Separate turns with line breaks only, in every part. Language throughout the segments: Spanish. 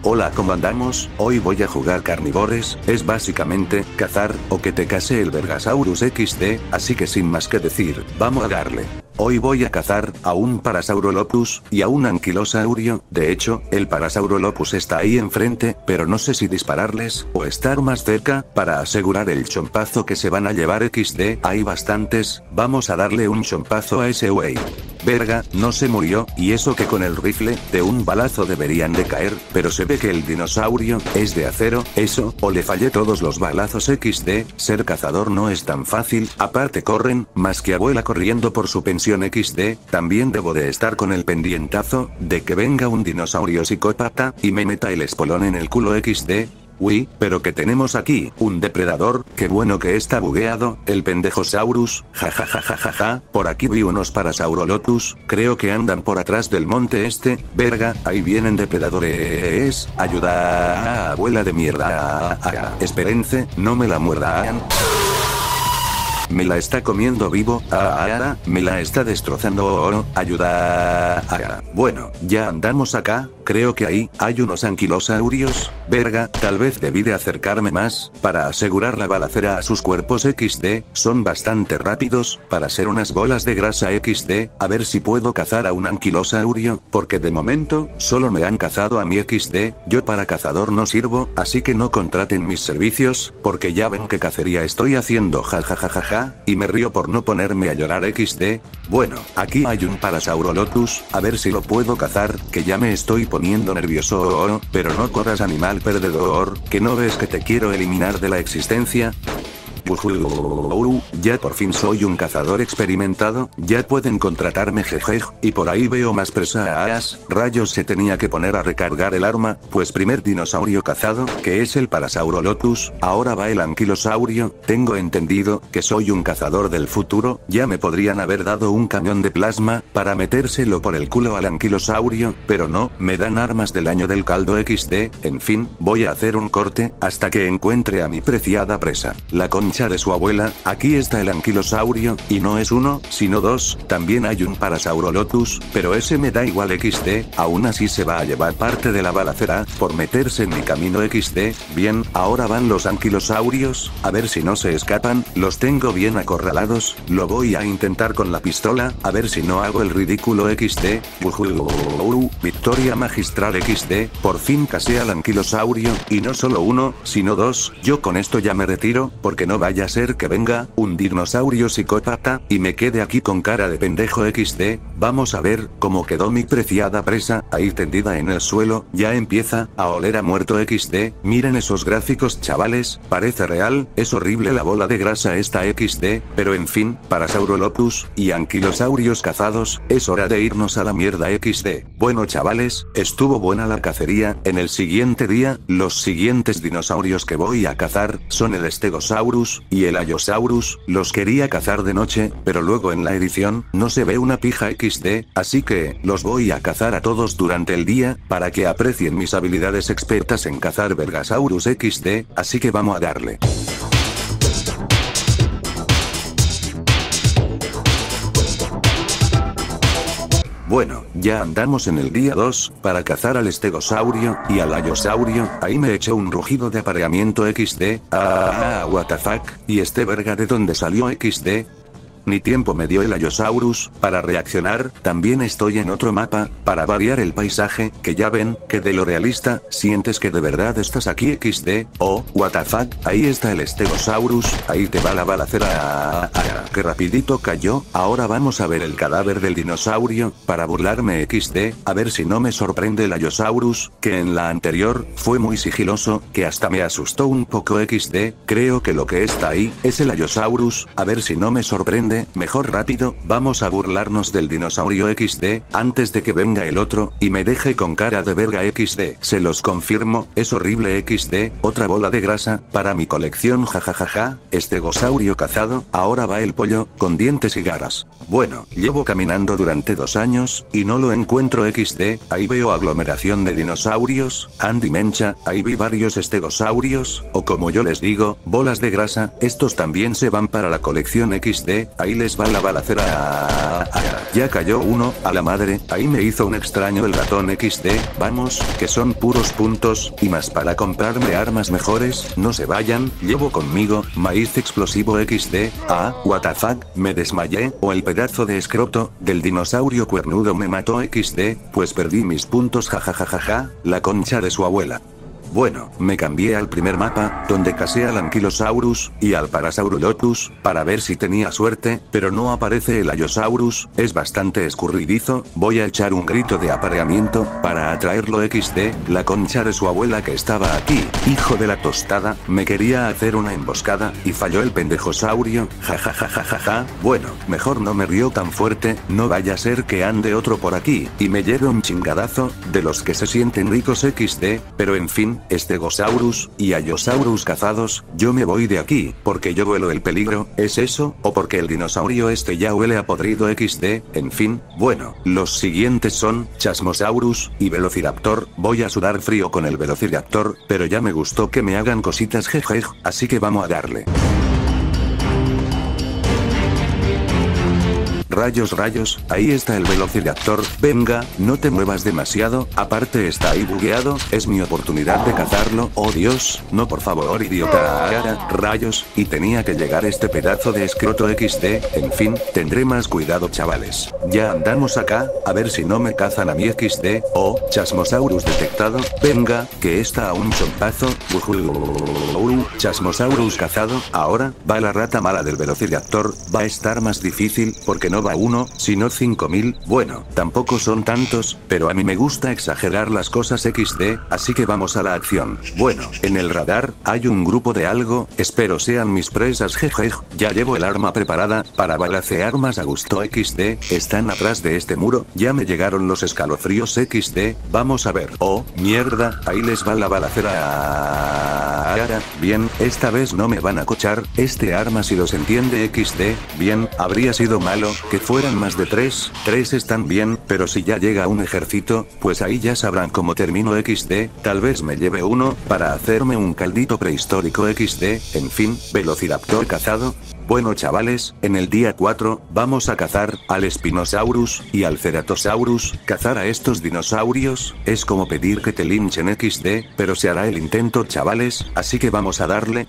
Hola, ¿cómo andamos? Hoy voy a jugar Carnivores, es básicamente, cazar, o que te case el Vergasaurus XD, así que sin más que decir, vamos a darle. Hoy voy a cazar a un Parasaurolophus y a un Anquilosaurio. De hecho, el Parasaurolophus está ahí enfrente, pero no sé si dispararles o estar más cerca para asegurar el chompazo que se van a llevar XD. Hay bastantes, vamos a darle un chompazo a ese wey. Verga, no se murió, y eso que con el rifle, de un balazo deberían de caer, pero se ve que el dinosaurio es de acero, eso, o le fallé todos los balazos XD. Ser cazador no es tan fácil, aparte corren, más que abuela corriendo por su pensión XD, también debo de estar con el pendientazo, de que venga un dinosaurio psicópata, y me meta el espolón en el culo XD. Uy, pero que tenemos aquí, un depredador, qué bueno que está bugueado, el pendejosaurus, jajajajajaja, por aquí vi unos Parasaurolophus, creo que andan por atrás del monte este, verga, ahí vienen depredadores, ayuda, abuela de mierda, espérense, no me la muerdan. Me la está comiendo vivo, me la está destrozando, ayuda. Bueno, ya andamos acá, creo que ahí, hay unos anquilosaurios, verga, tal vez debí de acercarme más, para asegurar la balacera a sus cuerpos XD, son bastante rápidos, para ser unas bolas de grasa XD, a ver si puedo cazar a un anquilosaurio, porque de momento, solo me han cazado a mi XD, yo para cazador no sirvo, así que no contraten mis servicios, porque ya ven qué cacería estoy haciendo, jajajajaja. Y me río por no ponerme a llorar XD. Bueno, aquí hay un Parasaurolophus, a ver si lo puedo cazar, que ya me estoy poniendo nervioso, pero no corras animal perdedor, que no ves que te quiero eliminar de la existencia. Ya por fin soy un cazador experimentado, ya pueden contratarme jejej, y por ahí veo más presas, rayos se tenía que poner a recargar el arma, pues primer dinosaurio cazado, que es el Parasaurolophus, ahora va el anquilosaurio, tengo entendido, que soy un cazador del futuro, ya me podrían haber dado un camión de plasma, para metérselo por el culo al anquilosaurio, pero no, me dan armas del año del caldo XD, en fin, voy a hacer un corte, hasta que encuentre a mi preciada presa, la concha de su abuela. Aquí está el anquilosaurio, y no es uno, sino dos, también hay un Parasaurolophus, pero ese me da igual XD, aún así se va a llevar parte de la balacera, por meterse en mi camino XD, bien, ahora van los anquilosaurios, a ver si no se escapan, los tengo bien acorralados, lo voy a intentar con la pistola, a ver si no hago el ridículo XD, victoria magistral XD, por fin casé al anquilosaurio, y no solo uno, sino dos, yo con esto ya me retiro, porque no vaya a ser que venga un dinosaurio psicópata, y me quede aquí con cara de pendejo XD, vamos a ver cómo quedó mi preciada presa, ahí tendida en el suelo, ya empieza a oler a muerto XD, miren esos gráficos chavales, parece real, es horrible la bola de grasa esta XD, pero en fin, Parasaurolophus, y anquilosaurios cazados, es hora de irnos a la mierda XD, bueno chavales, estuvo buena la cacería, en el siguiente día, los siguientes dinosaurios que voy a cazar, son el Stegosaurus, y el Allosaurus, los quería cazar de noche, pero luego en la edición, no se ve una pija XD, así que, los voy a cazar a todos durante el día, para que aprecien mis habilidades expertas en cazar Vergasaurus XD, así que vamos a darle. Bueno, ya andamos en el día 2, para cazar al Stegosaurio, y al Allosaurio, ahí me echó un rugido de apareamiento XD, what the fuck, y este verga de dónde salió XD. Ni tiempo me dio el Allosaurus para reaccionar, también estoy en otro mapa, para variar el paisaje, que ya ven, que de lo realista, sientes que de verdad estás aquí XD, what the fuck, ahí está el Stegosaurus, ahí te va la balacera, que rapidito cayó, ahora vamos a ver el cadáver del dinosaurio, para burlarme XD, a ver si no me sorprende el Allosaurus, que en la anterior, fue muy sigiloso, que hasta me asustó un poco XD, creo que lo que está ahí, es el Allosaurus, a ver si no me sorprende. Mejor rápido, vamos a burlarnos del dinosaurio XD, antes de que venga el otro, y me deje con cara de verga XD. Se los confirmo, es horrible XD, otra bola de grasa, para mi colección jajajaja, Stegosaurio cazado, ahora va el pollo, con dientes y garras. Bueno, llevo caminando durante 2 años, y no lo encuentro XD, ahí veo aglomeración de dinosaurios, Andy Mencha, ahí vi varios Stegosaurios, o como yo les digo, bolas de grasa, estos también se van para la colección XD, ahí les va la balacera. Ya cayó uno, a la madre, ahí me hizo un extraño el ratón XD, vamos, que son puros puntos, y más para comprarme armas mejores, no se vayan, llevo conmigo, maíz explosivo XD, what the fuck, me desmayé, o el pedazo de escroto, del dinosaurio cuernudo me mató XD, pues perdí mis puntos jajajajaja, la concha de su abuela. Bueno, me cambié al primer mapa, donde casé al Ankylosaurus, y al Parasaurolophus, para ver si tenía suerte, pero no aparece el Allosaurus, es bastante escurridizo, voy a echar un grito de apareamiento, para atraerlo XD, la concha de su abuela que estaba aquí, hijo de la tostada, me quería hacer una emboscada, y falló el pendejosaurio, jajajajajaja, bueno, mejor no me río tan fuerte, no vaya a ser que ande otro por aquí, y me lleve un chingadazo, de los que se sienten ricos XD, pero en fin, Stegosaurus y Allosaurus cazados, yo me voy de aquí, porque yo huelo el peligro, ¿es eso? O porque el dinosaurio este ya huele a podrido XD, en fin, bueno, los siguientes son, Chasmosaurus, y Velociraptor, voy a sudar frío con el Velociraptor, pero ya me gustó que me hagan cositas jeje, así que vamos a darle. Rayos, ahí está el Velociraptor, venga, no te muevas demasiado, aparte está ahí bugueado, es mi oportunidad de cazarlo, oh Dios, no por favor idiota, rayos, y tenía que llegar este pedazo de escroto XD, en fin, tendré más cuidado chavales. Ya andamos acá, a ver si no me cazan a mi XD, Chasmosaurus detectado, venga, que está a un chompazo, Chasmosaurus cazado, ahora, va la rata mala del Velociraptor, va a estar más difícil, porque no va uno, sino 5000, bueno, tampoco son tantos, pero a mí me gusta exagerar las cosas XD, así que vamos a la acción. Bueno, en el radar, hay un grupo de algo, espero sean mis presas jeje, ya llevo el arma preparada, para balancear más a gusto XD, están atrás de este muro, ya me llegaron los escalofríos XD, vamos a ver, mierda, ahí les va la balacera. Bien, esta vez no me van a cochar, este arma si los entiende XD, bien, habría sido malo, que fueran más de 3 están bien, pero si ya llega un ejército, pues ahí ya sabrán cómo termino XD, tal vez me lleve uno, para hacerme un caldito prehistórico XD, en fin, Velociraptor cazado. Bueno chavales, en el día 4, vamos a cazar, al Spinosaurus, y al Ceratosaurus, cazar a estos dinosaurios, es como pedir que te linchen XD, pero se hará el intento chavales, así que vamos a darle.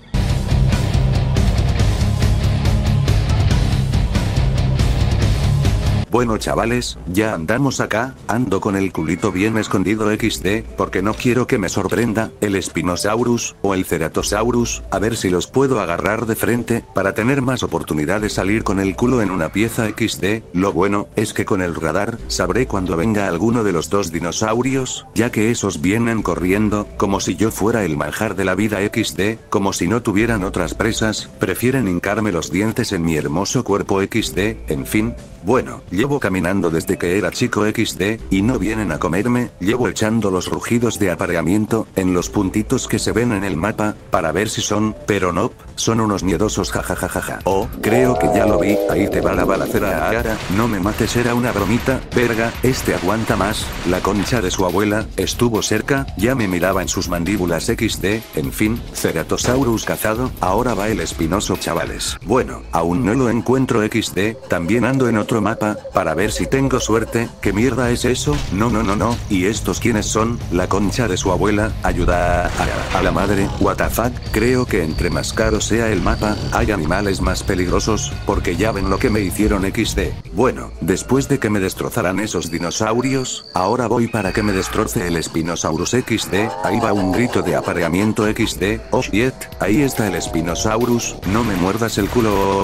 Bueno chavales, ya andamos acá, ando con el culito bien escondido XD, porque no quiero que me sorprenda, el Spinosaurus, o el Ceratosaurus, a ver si los puedo agarrar de frente, para tener más oportunidad de salir con el culo en una pieza XD, lo bueno, es que con el radar, sabré cuando venga alguno de los dos dinosaurios, ya que esos vienen corriendo, como si yo fuera el manjar de la vida XD, como si no tuvieran otras presas, prefieren hincarme los dientes en mi hermoso cuerpo XD, en fin. Bueno, llevo caminando desde que era chico XD, y no vienen a comerme, llevo echando los rugidos de apareamiento, en los puntitos que se ven en el mapa, para ver si son, pero no, son unos miedosos jajajajaja. Creo que ya lo vi, ahí te va la balacera no me mates era una bromita, verga, este aguanta más, la concha de su abuela, estuvo cerca, ya me miraba en sus mandíbulas XD, en fin, Ceratosaurus cazado, ahora va el espinoso chavales. Bueno, aún no lo encuentro XD, también ando en otro mapa, para ver si tengo suerte, ¿qué mierda es eso? No, ¿y estos quiénes son? La concha de su abuela, ayuda a la madre, what the fuck, creo que entre más caro sea el mapa, hay animales más peligrosos, porque ya ven lo que me hicieron XD. Bueno, después de que me destrozaran esos dinosaurios, ahora voy para que me destroce el Spinosaurus XD, ahí va un grito de apareamiento XD, oh shit, ahí está el Spinosaurus, no me muerdas el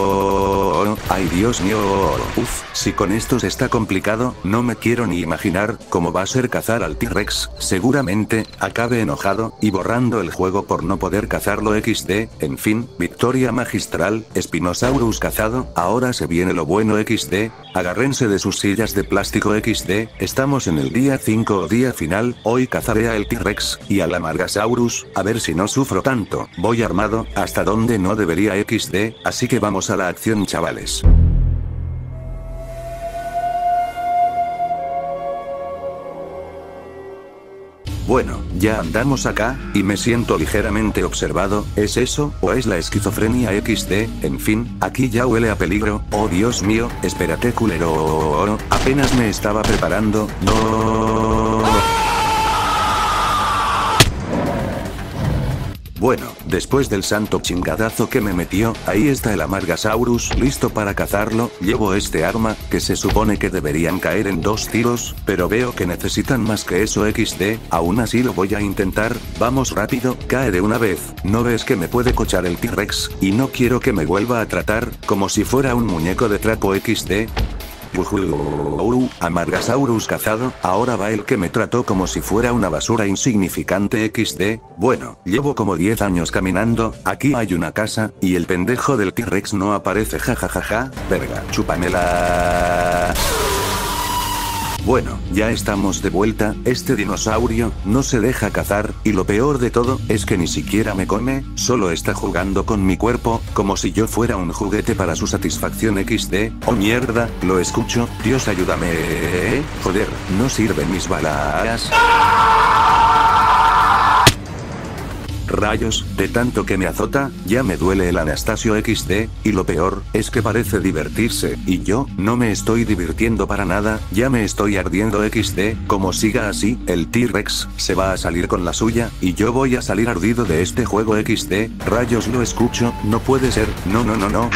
culo, ay Dios mío, si con estos está complicado, no me quiero ni imaginar cómo va a ser cazar al T-Rex, seguramente, acabe enojado, y borrando el juego por no poder cazarlo XD, en fin, victoria magistral, Spinosaurus cazado, ahora se viene lo bueno XD, agárrense de sus sillas de plástico XD, estamos en el día 5 o día final, hoy cazaré al T-Rex, y al Amargasaurus, a ver si no sufro tanto, voy armado, hasta donde no debería XD, así que vamos a la acción chavales. Bueno, ya andamos acá, y me siento ligeramente observado, ¿es eso, o es la esquizofrenia XD? En fin, aquí ya huele a peligro, oh Dios mío, espérate culero, apenas me estaba preparando, no. Bueno, después del santo chingadazo que me metió, ahí está el Amargasaurus, listo para cazarlo. Llevo este arma, que se supone que deberían caer en 2 tiros, pero veo que necesitan más que eso XD, aún así lo voy a intentar, vamos rápido, cae de una vez, ¿no ves que me puede cochar el T-Rex? Y no quiero que me vuelva a tratar, como si fuera un muñeco de trapo XD. Amargasaurus cazado, ahora va el que me trató como si fuera una basura insignificante XD. Bueno, llevo como 10 años caminando, aquí hay una casa, y el pendejo del T-Rex no aparece jajajaja, verga, chúpamela. Bueno, ya estamos de vuelta, este dinosaurio no se deja cazar, y lo peor de todo, es que ni siquiera me come, solo está jugando con mi cuerpo, como si yo fuera un juguete para su satisfacción XD, oh mierda, lo escucho, Dios ayúdame, joder, no sirven mis balas. Rayos, de tanto que me azota, ya me duele el Anastasio XD, y lo peor, es que parece divertirse, y yo, no me estoy divirtiendo para nada, ya me estoy ardiendo XD, como siga así, el T-Rex, se va a salir con la suya, y yo voy a salir ardido de este juego XD, rayos lo escucho, no puede ser, no.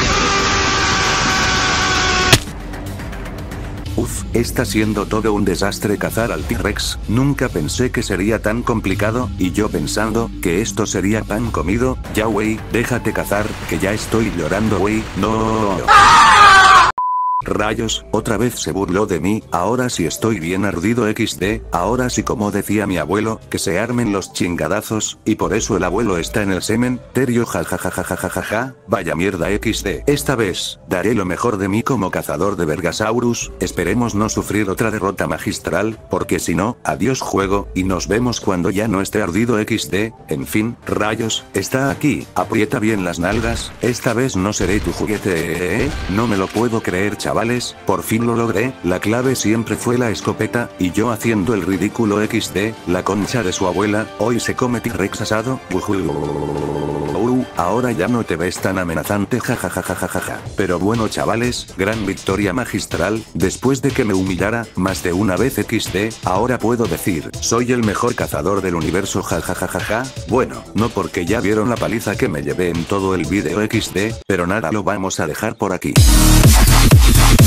Uf, está siendo todo un desastre cazar al T-Rex, nunca pensé que sería tan complicado, y yo pensando, que esto sería pan comido, ya wey, déjate cazar, que ya estoy llorando wey, no. Rayos, otra vez se burló de mí, ahora sí estoy bien ardido XD, ahora sí como decía mi abuelo, que se armen los chingadazos, y por eso el abuelo está en el cementerio jajajajajajaja, vaya mierda XD. Esta vez, daré lo mejor de mí como cazador de Vergasaurus, esperemos no sufrir otra derrota magistral, porque si no, adiós juego, y nos vemos cuando ya no esté ardido XD, en fin, rayos, está aquí, aprieta bien las nalgas, esta vez no seré tu juguete, no me lo puedo creer chavales, por fin lo logré, la clave siempre fue la escopeta, y yo haciendo el ridículo XD, la concha de su abuela, hoy se come T-Rex asado, ahora ya no te ves tan amenazante jajajajajaja. Pero bueno chavales, gran victoria magistral, después de que me humillara, más de una vez XD, ahora puedo decir, soy el mejor cazador del universo jajajajaja, bueno, no porque ya vieron la paliza que me llevé en todo el video XD, pero nada lo vamos a dejar por aquí.